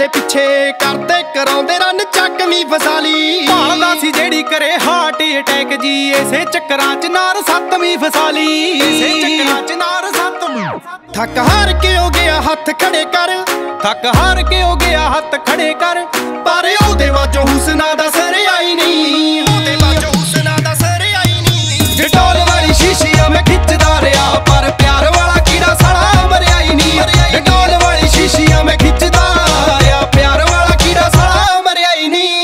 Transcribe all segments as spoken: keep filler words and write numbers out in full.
ਦੇ ਪਿੱਛੇ ਕਰਦੇ ਕਰਾਉਂਦੇ ਰਨ ਚੱਕਵੀਂ ਫਸਾਲੀ। ਭਾਲਦਾ ਸੀ ਜਿਹੜੀ ਕਰੇ ਹਾਰਟ ਅਟੈਕ ਜੀ, ਇਸੇ ਚੱਕਰਾਂ ਚ ਨਾਰ ਸੱਤਵੀਂ ਫਸਾਲੀ। ਇਸੇ ਚੱਕਰਾਂ ਚ ਨਾਰ ਸੱਤਵੀਂ। ਥੱਕ ਹਾਰ ਕੇ ਹੋ ਗਿਆ ਹੱਥ ਖੜੇ ਕਰ, ਥੱਕ ਹਾਰ ਕੇ ਹੋ ਗਿਆ ਹੱਥ ਖੜੇ ਕਰ, ਪਰ ਉਹਦੇ ਵਾਜੋਂ ਹੁਸਨਾ ਦਾ ਸਰ ਆਈ ਨਹੀਂ। ਉਹਦੇ ਵਾਜੋਂ ਹੁਸਨਾ ਦਾ ਸਰ ਆਈ ਨਹੀਂ। ਡਟੋਲ ਵਾਲੀ ਸ਼ੀਸ਼ੀਆਂ ਮੈਂ ਖਿੱਚਦਾ ਰਿਹਾ, ਪਰ ਪਿਆਰ ਵਾਲਾ ਕੀੜਾ ਸਾਲਾ ਮਰਿਆ ਹੀ ਨਹੀਂ। ਡਟੋਲ ਵਾਲੀ ਸ਼ੀਸ਼ੀਆਂ ਮੈਂ ਖਿੱਚਦਾ ਰਿਹਾ, ਪਿਆਰ ਵਾਲਾ ਕੀੜਾ ਸਾਲਾ ਮਰਿਆ ਹੀ ਨਹੀਂ।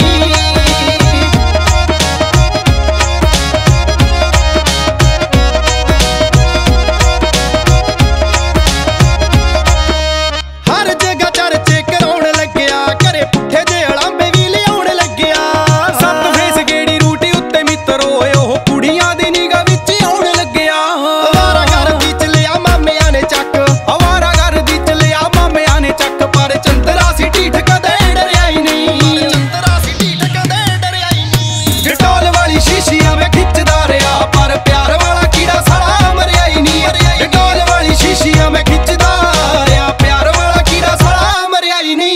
ਹਰ ਜਗ੍ਹਾ ਚਰਚੇ ਕਰਾਉਣ ਲੱਗਿਆ, ਘਰੇ ਪੁੱਠੇ ਜੇ ਅਲਾਂਬੇ ਵੀ ਲਿਆਉਣ ਲੱਗਿਆ। ਸੱਤ ਫੇਸ ਗੇੜੀ ਰੂਟੀ ਉੱਤੇ ਮਿੱਤਰੋ, ਉਹ ਕੁੜੀਆਂ ਦੀ ਨਿਗਾਹ ਵਿੱਚ ਆਉਣ ਲੱਗਿਆ। ਅਵਾਰਾ ਗਰਦੀ ਚ ਲਿਆ ਮਾਮਿਆਂ ਨੇ ਚੱਕ, ਅਵਾਰਾ ਗਰਦੀ ਚ ਲਿਆ ਮਾਮਿਆਂ ਨੇ ਚੱਕ, ਪਰ ਚੰਦਰਾ ਸੀ ਢੀਠ ਕਦੇ ਡਰਿਆ ਹੀ ਨਹੀਂ। ਚੰਦਰਾ ਸੀ ਢੀਠ ਕਦੇ ਡਰਿਆ ਹੀ ਨਹੀਂ। ਡਟੋਲ ਵਾਲੀ ਸ਼ੀਸ਼ੀਆਂ ਮੈਂ ਖਿੱਚਦਾ ਰਿਹਾ, ਪਰ ਪਿਆਰ ਵਾਲਾ ਕੀੜਾ ਸਾਲਾ ਮਰਿਆ ਹੀ ਨਹੀਂ। ਡਟੋਲ ਵਾਲੀ ਸ਼ੀਸ਼ੀਆਂ ਮੈਂ ਖਿੱਚਦਾ ਰਿਹਾ, ਪਿਆਰ ਵਾਲਾ ਕੀੜਾ ਸਾਲਾ ਮਰਿਆ ਹੀ ਨਹੀਂ।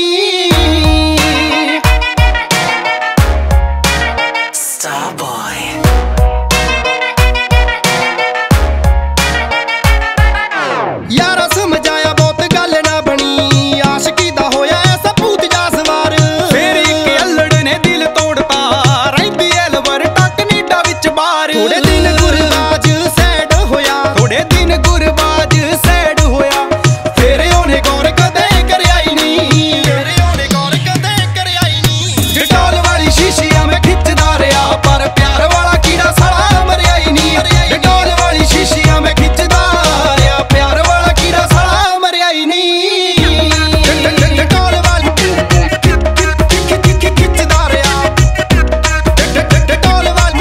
ਯਾਰਾ ਸਮਝਾਇਆ ਬਹੁਤ ਗੱਲ ਨਾ ਬਣੀ, ਆਸ਼ਕੀ ਦਾ ਹੋਇਆ ਐਸਾ ਭੂਤ ਜਾ ਸਵਾਰ। ਫੇਰ ਇੱਕ ਅਲੜ ਨੇ ਦਿਲ ਤੋੜਤਾ, ਰਹਿੰਦੀ ਐਲਬਰਟਾ ਕੈਨੇਡਾ ਵਿੱਚ ਬਾਹਰ। ਥੋੜੇ ਦਿਨ ਗੁਰਬਾਜ ਸੈਡ ਹੋਇਆ, ਥੋੜੇ ਦਿਨ ਗੁਰਬਾਜ ਸੈਡ ਹੋਇਆ, ਫੇਰ ਉਹਨੇ ਗੌਰ ਕਦੇ ਕਰਿਆ ਹੀ ਨਹੀਂ। ਤੇਰੇ ਉਹਨੇ ਗੌਰ ਕਦੇ ਕਰਿਆ ਹੀ ਨਹੀਂ। ਡਟੋਲ ਵਾਲੀ ਸ਼ੀਸ਼ੀਆਂ ਮੈਂ ਖਿੱਚਦਾ ਰਿਹਾ, ਪਰ ਪਿਆਰ ਵਾਲਾ ਕੀੜਾ ਸਾਲਾ ਮਰਿਆ ਹੀ ਨਹੀਂ। ਡਟੋਲ ਵਾਲੀ ਸ਼ੀਸ਼ੀਆਂ ਮੈਂ ਖਿੱਚਦਾ ਰਿਹਾ, ਪਿਆਰ ਵਾਲਾ ਕੀੜਾ ਸਾਲਾ ਮਰਿਆ ਹੀ ਨਹੀਂ। ਡਟੋਲ ਵਾਲੀ ਖਿੱਚਦਾ ਰਿਹਾ, ਡਟੋਲ ਵਾਲੀ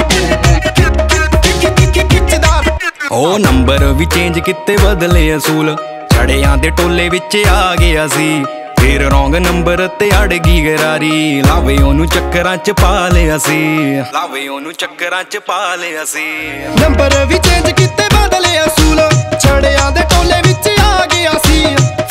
ਖਿੱਚਦਾ। ਉਹ ਨੰਬਰ ਵੀ ਚੇਂਜ ਕੀਤੇ ਬਦਲੇ ਅਸੂਲ, ਛੜਿਆਂ ਦੇ ਟੋਲੇ ਵਿੱਚ ਆ ਗਿਆ ਸੀ। ਫੇਰ ਰੌਂਗ ਨੰਬਰ ਤੇ ਅੜ ਗਈ ਗਰਾਰੀ, ਲਾਵੇ ਉਹਨੂੰ ਚੱਕਰਾਂ ਚ ਪਾ ਲਿਆ ਸੀ। ਲਾਵੇ ਉਹਨੂੰ ਚੱਕਰਾਂ ਚ ਪਾ ਲਿਆ ਸੀ। ਨੰਬਰ ਵੀ ਚੇਂਜ ਕੀਤੇ ਬਦਲੇ ਅਸੂਲ, ਛੜਿਆਂ ਦੇ ਟੋਲੇ ਵਿੱਚ ਆ ਗਿਆ ਸੀ।